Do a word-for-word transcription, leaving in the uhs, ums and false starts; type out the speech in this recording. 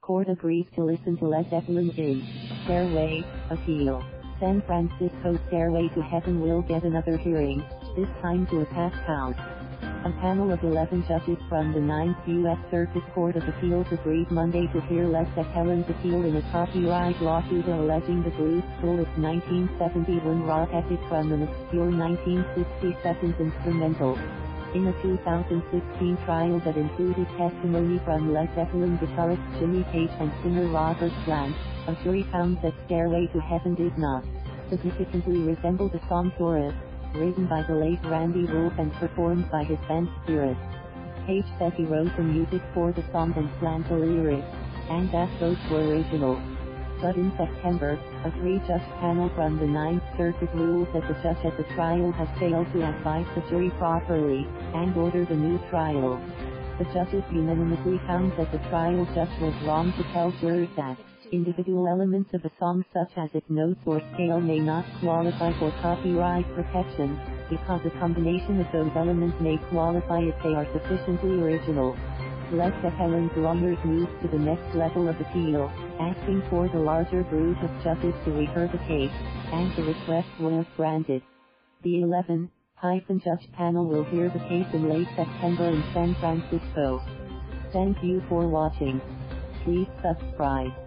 Court agrees to listen to Led Zeppelin in Stairway appeal. San Francisco Stairway to Heaven will get another hearing, this time to a pass count. A panel of eleven judges from the Ninth U S Circuit Court of Appeals agreed Monday to hear Led Zeppelin's appeal in a copyright lawsuit alleging the Blues School of nineteen seventy-one rock epic from an obscure nineteen sixty-seven instrumental. In a two thousand sixteen trial that included testimony from Led Zeppelin guitarist Jimmy Page and singer Robert Plant, a jury found that Stairway to Heaven did not significantly resemble the song Chorus, written by the late Randy Wolf and performed by his band Spirit. Page said he wrote the music for the song and Plant the lyrics, and that those were original. But in September, a three-judge panel from the Ninth Circuit ruled that the judge at the trial had failed to advise the jury properly, and ordered a new trial. The judges unanimously found that the trial judge was wrong to tell jurors that individual elements of a song such as its notes or scale may not qualify for copyright protection, because a combination of those elements may qualify if they are sufficiently original. Led Zeppelin's lawyers moved to the next level of appeal, asking for the larger group of judges to rehear the case, and the request was granted. The eleven-judge panel will hear the case in late September in San Francisco. Thank you for watching. Please subscribe.